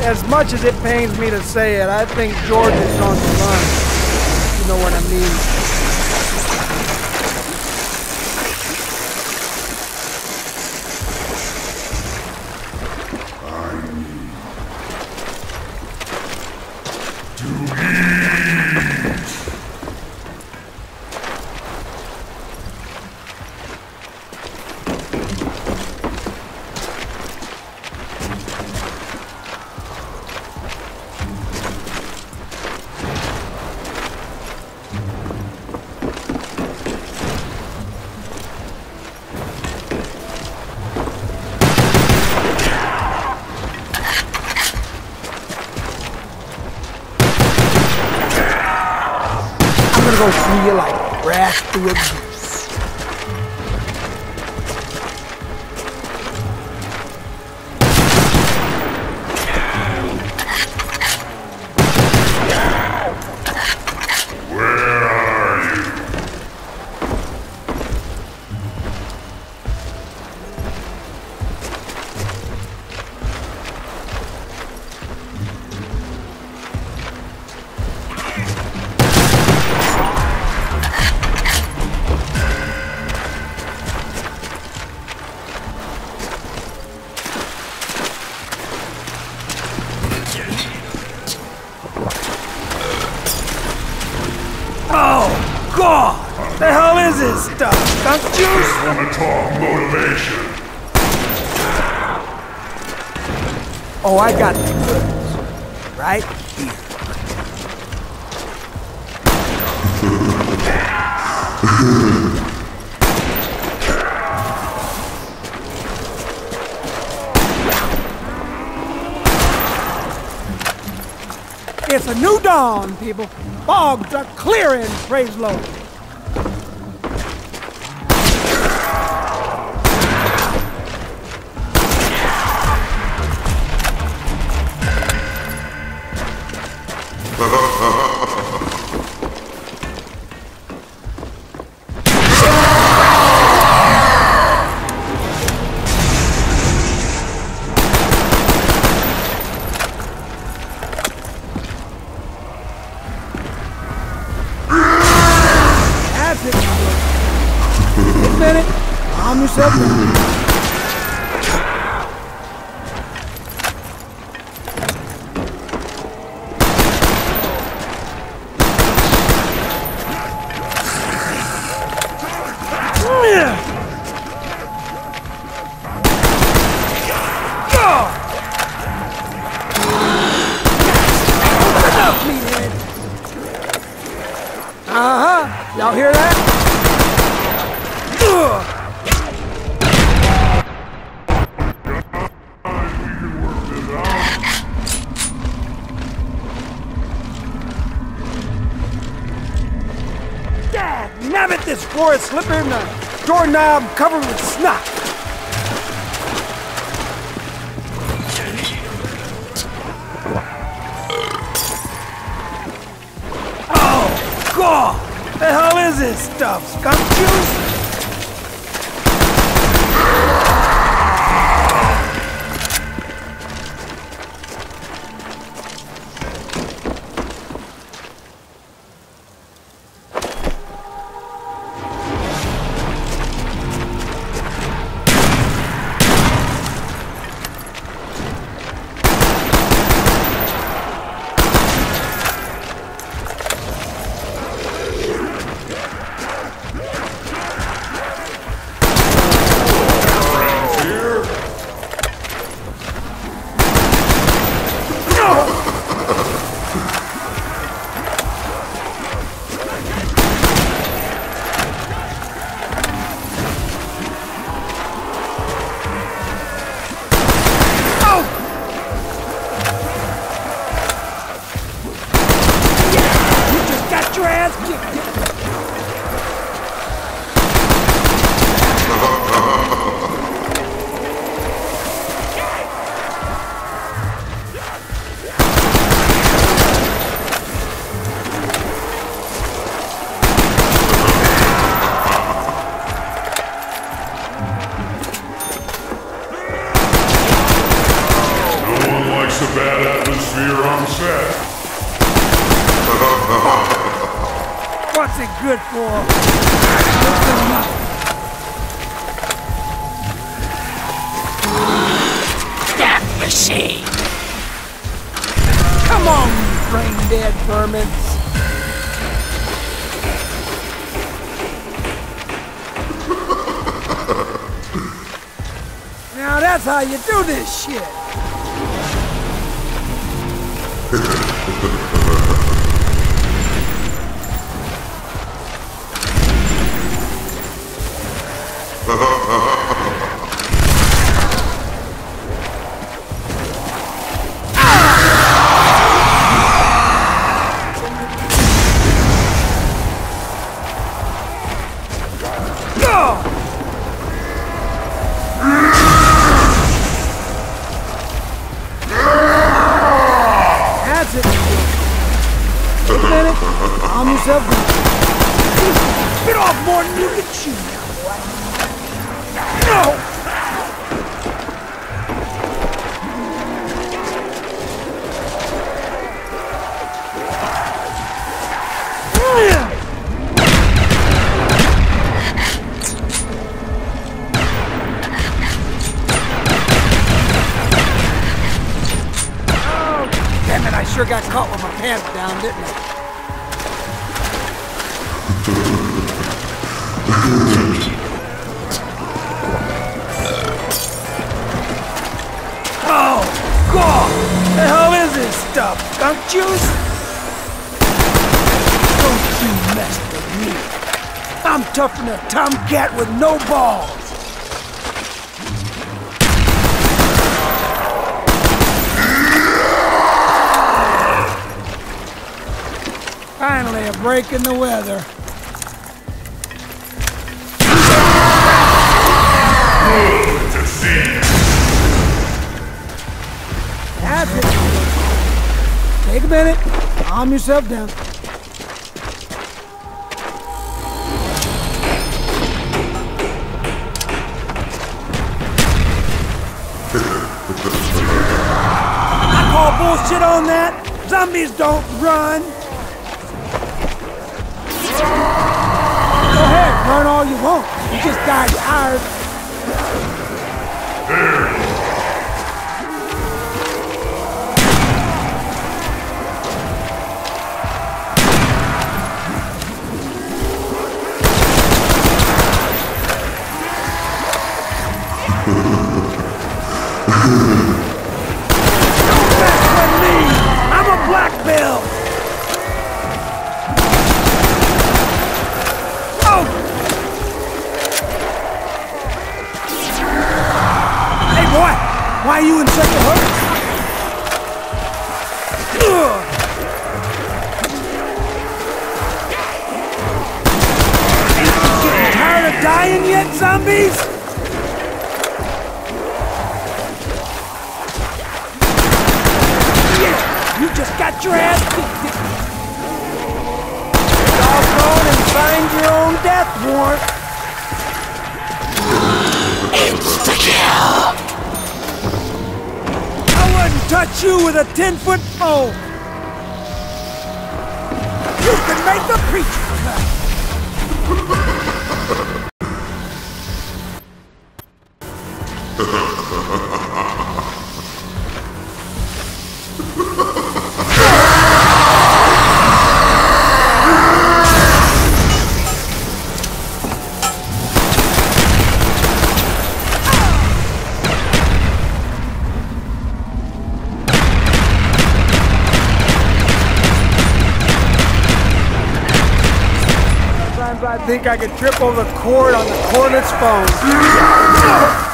as much as it pains me to say it, I think George is on the run. You know what I mean? I'm gonna go free you like grass through a goose. Where are you? Oh, God! What the hell is this stuff? Skunk juice? Just wanna talk motivation. Oh, I got the goods. Right here. It's a new dawn, people. Fogs are clearing, praise Lord. Wait a minute. Calm yourself down. Y'all hear that? Nabbit, this floor is slippery and the doorknob covered with snot. Oh, God! What the hell is this stuff? Skunk juice? What's it good for? Good for nothing. Death machine! Come on, you brain-dead vermins. Now that's how you do this shit. That's it. Wait a minute. Calm yourself down. Bit off more than you can chew now, boy. No! Damn it, I sure got caught with my pants down, didn't I? Oh, God! The hell is this stuff? Skunk juice? Don't you mess with me. I'm tougher than a tomcat with no balls. Finally, a break in the weather. Good to see. That's it. Take a minute. Calm yourself down. I call bullshit on that. Zombies don't run. Go ahead, run all you want. You just got tired. Don't mess with me! I'm a black belt! Oh! Hey boy! Why are you in such a hurry? Ugh. Getting tired of dying yet, zombies? You just got your ass kicked. Doggone and signed your own death warrant. Insta-kill! I wouldn't touch you with a 10-foot pole. You can make the preacher cut. Sometimes I think I could trip over the cord on the cordless phone.